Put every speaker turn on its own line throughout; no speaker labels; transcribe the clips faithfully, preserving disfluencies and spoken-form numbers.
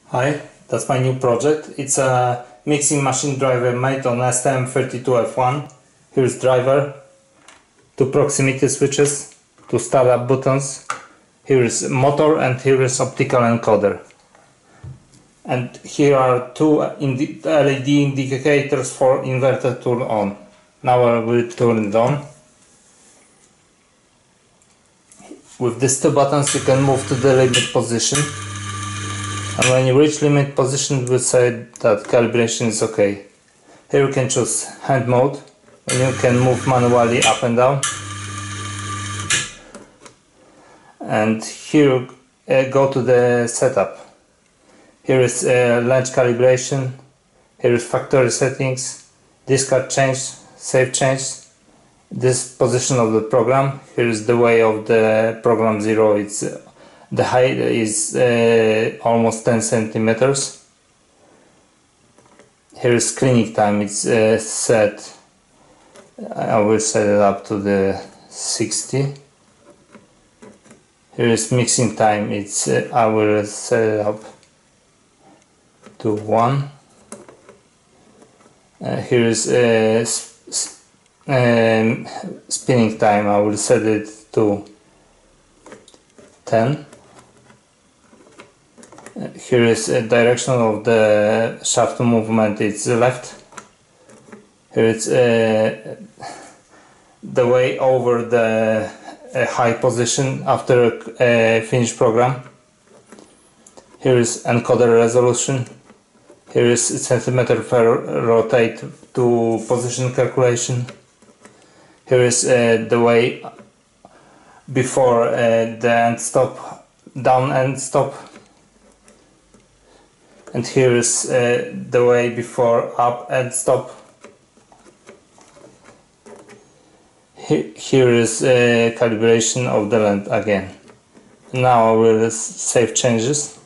Hi, that's my new project. It's a mixing machine driver made on S T M thirty-two F one. Here's driver, two proximity switches, two startup buttons. Here is motor and here is optical encoder. And here are two L E D indicators for inverter turn on. Now I will turn it on. With these two buttons you can move to the limit position. And when you reach limit position, it will say that calibration is okay. Here you can choose hand mode, and you can move manually up and down. And here uh, go to the setup. Here is uh, lens calibration, here is factory settings, discard change, save change, this position of the program. Here is the way of the program zero. It's uh, the height is uh, almost ten centimeters. Here is cleaning time. It's uh, set. I will set it up to the sixty. Here is mixing time. It's uh, I will set it up to one. Uh, here is uh, sp um, spinning time. I will set it to ten. Here is a direction of the shaft movement, it's left. Here it's uh, the way over the uh, high position after a finished program. Here is encoder resolution. Here is centimeter per rotate to position calculation. Here is uh, the way before uh, the end stop, down end stop. And here is uh, the way before up and stop. He here is uh, calibration of the length again. Now I will save changes.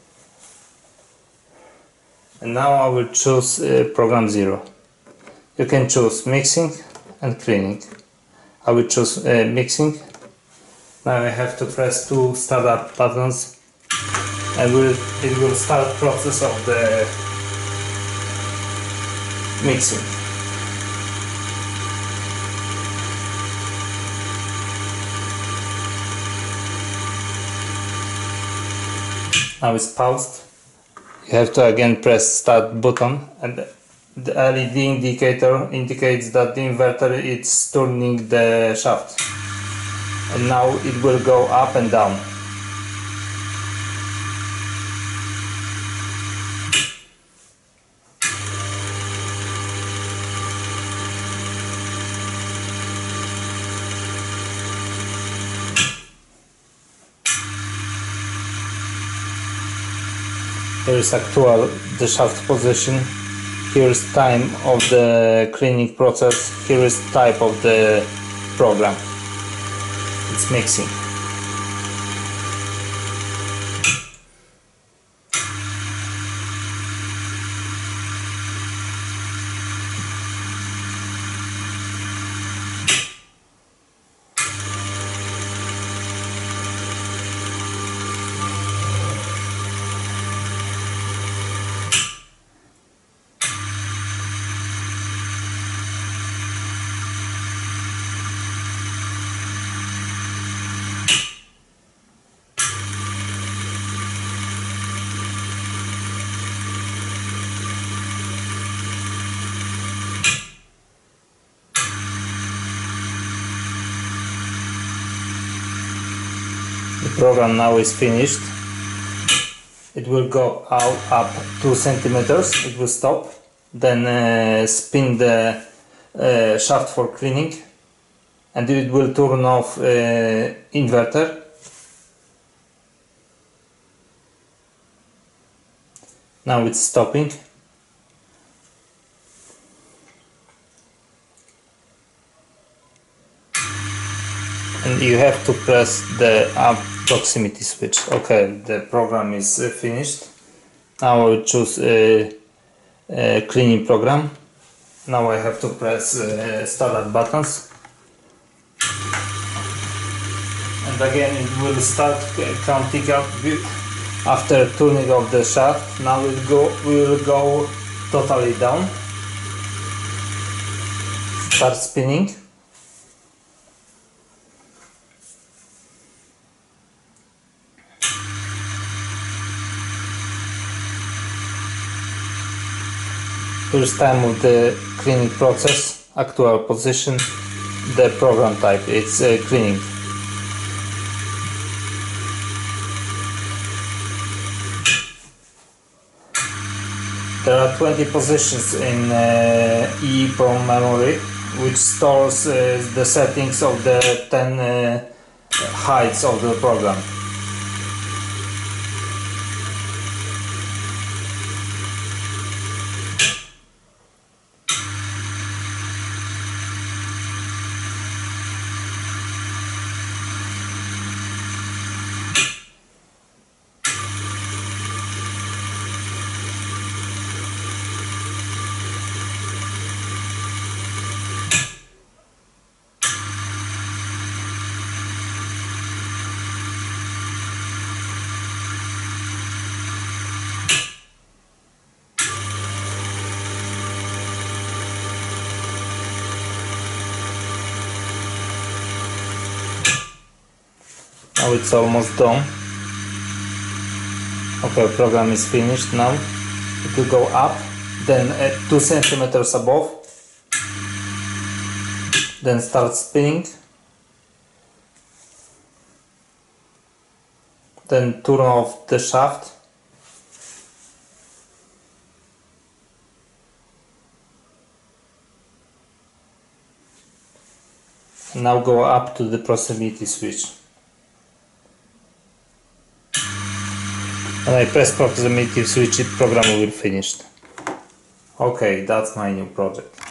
And now I will choose uh, program zero. You can choose mixing and cleaning. I will choose uh, mixing. Now I have to press two startup buttons. And will, it will start process of the mixing. Now it's paused. You have to again press start button, and the L E D indicator indicates that the inverter is turning the shaft. And now it will go up and down. Here is actual the shaft position. Here is time of the cleaning process. Here is type of the program. It's mixing. The program now is finished. It will go out up two centimeters. It will stop. Then uh, spin the uh, shaft for cleaning, and it will turn off uh, inverter. Now it's stopping. And you have to press the up proximity switch. Okay, the program is uh, finished. Now I will choose uh, uh, cleaning program. Now I have to press uh, startup buttons. And again it will start counting up After turning off the shaft, now we'll go, we'll go totally down. Start spinning. First time of the cleaning process, actual position, the program type, it's uh, cleaning. There are twenty positions in uh, EEPROM memory, which stores uh, the settings of the ten uh, heights of the program. Now it's almost done. Okay, program is finished now. It will go up, then uh, two centimeters above, then start spinning, then turn off the shaft, now go up to the proximity switch. When I press proximity switch, it program will be finished. Okay, that's my new project.